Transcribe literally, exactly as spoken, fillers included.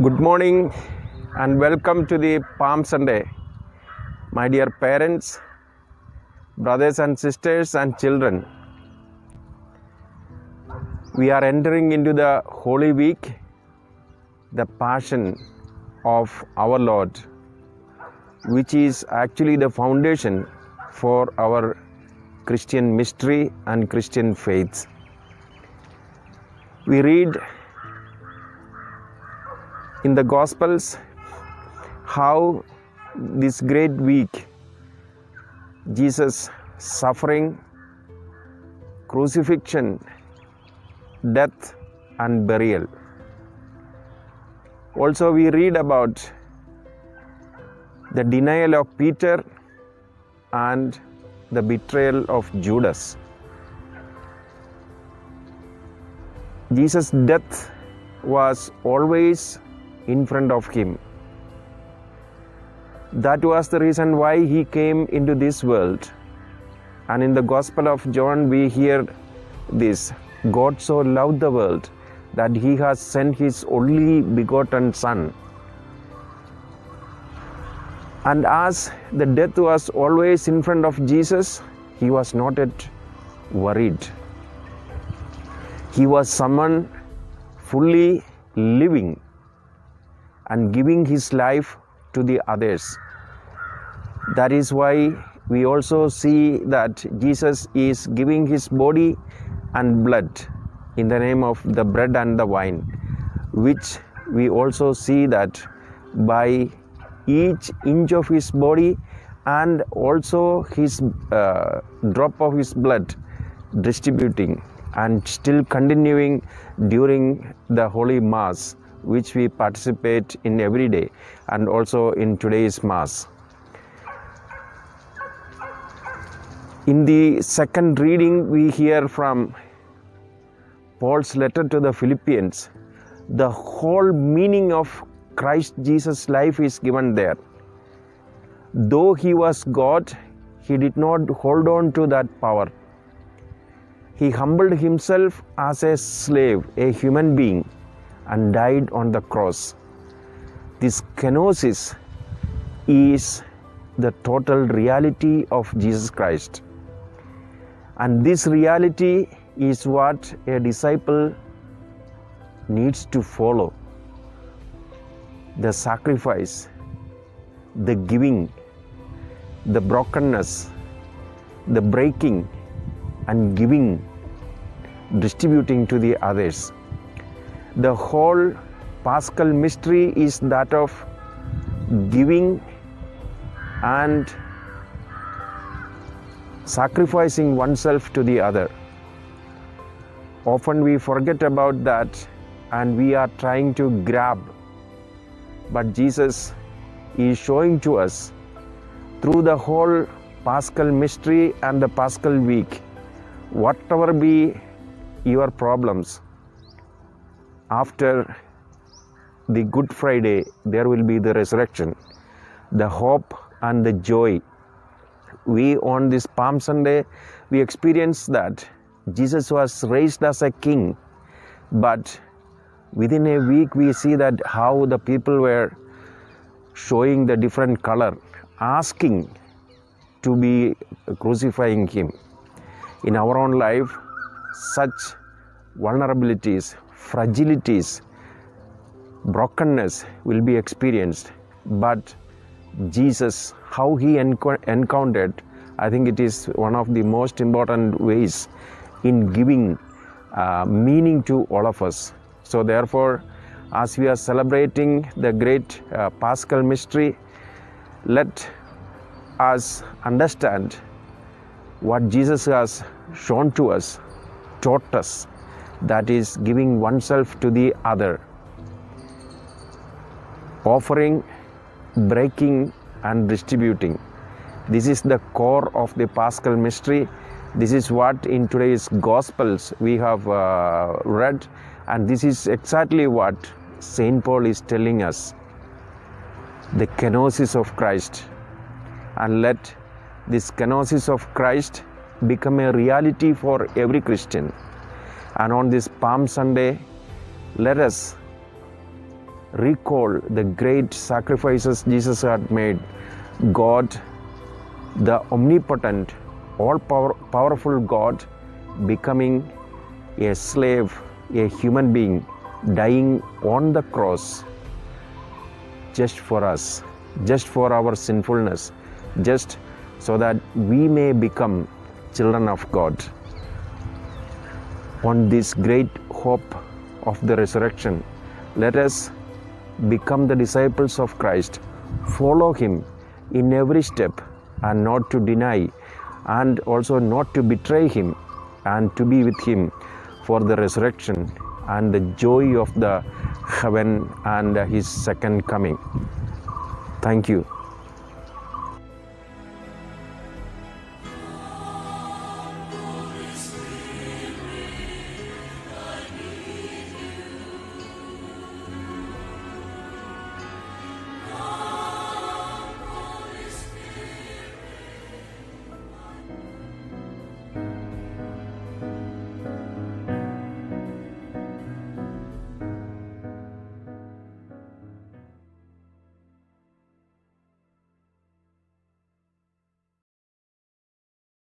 Good morning and welcome to the Palm Sunday. My dear parents, brothers and sisters and children, we are entering into the Holy Week, the Passion of our Lord, which is actually the foundation for our Christian mystery and Christian faith. We read in the Gospels how this great week, Jesus' suffering, crucifixion, death and burial. Also we read about the denial of Peter and the betrayal of Judas. Jesus' death was always in front of him. That was the reason why he came into this world. And in the Gospel of John we hear this: God so loved the world that he has sent his only begotten Son. And as the death was always in front of Jesus, he was not yet worried. He was someone fully living and giving his life to the others. That is why we also see that Jesus is giving his body and blood in the name of the bread and the wine, which we also see that by each inch of his body and also his uh, drop of his blood distributing and still continuing during the Holy Mass, which we participate in every day and also in today's Mass. In the second reading we hear from Paul's letter to the Philippians. The whole meaning of Christ Jesus' life is given there. Though he was God, he did not hold on to that power. He humbled himself as a slave, a human being, and died on the cross. This kenosis is the total reality of Jesus Christ. And this reality is what a disciple needs to follow. The sacrifice, the giving, the brokenness, the breaking and giving, distributing to the others. The whole Paschal mystery is that of giving and sacrificing oneself to the other. Often we forget about that and we are trying to grab. But Jesus is showing to us through the whole Paschal mystery and the Paschal week, whatever be your problems, after the Good Friday, there will be the resurrection, the hope and the joy. We, on this Palm Sunday, we experience that Jesus was raised as a king, but within a week we see that how the people were showing the different color, asking to be crucifying him. In our own life, such vulnerabilities, fragilities, brokenness will be experienced, but Jesus, how he enc- encountered, I think it is one of the most important ways in giving uh, meaning to all of us. So therefore, as we are celebrating the great uh, Paschal mystery, let us understand what Jesus has shown to us, taught us, that is giving oneself to the other, offering, breaking and distributing. This is the core of the Paschal mystery. This is what in today's Gospels we have uh, read, and this is exactly what Saint Paul is telling us, the kenosis of Christ. And let this kenosis of Christ become a reality for every Christian. And on this Palm Sunday, let us recall the great sacrifices Jesus had made. God, the omnipotent, all power, powerful God, becoming a slave, a human being, dying on the cross just for us, just for our sinfulness, just so that we may become children of God. On this great hope of the resurrection, let us become the disciples of Christ, follow Him in every step, and not to deny, and also not to betray Him, and to be with Him for the resurrection and the joy of the heaven and His second coming. Thank you.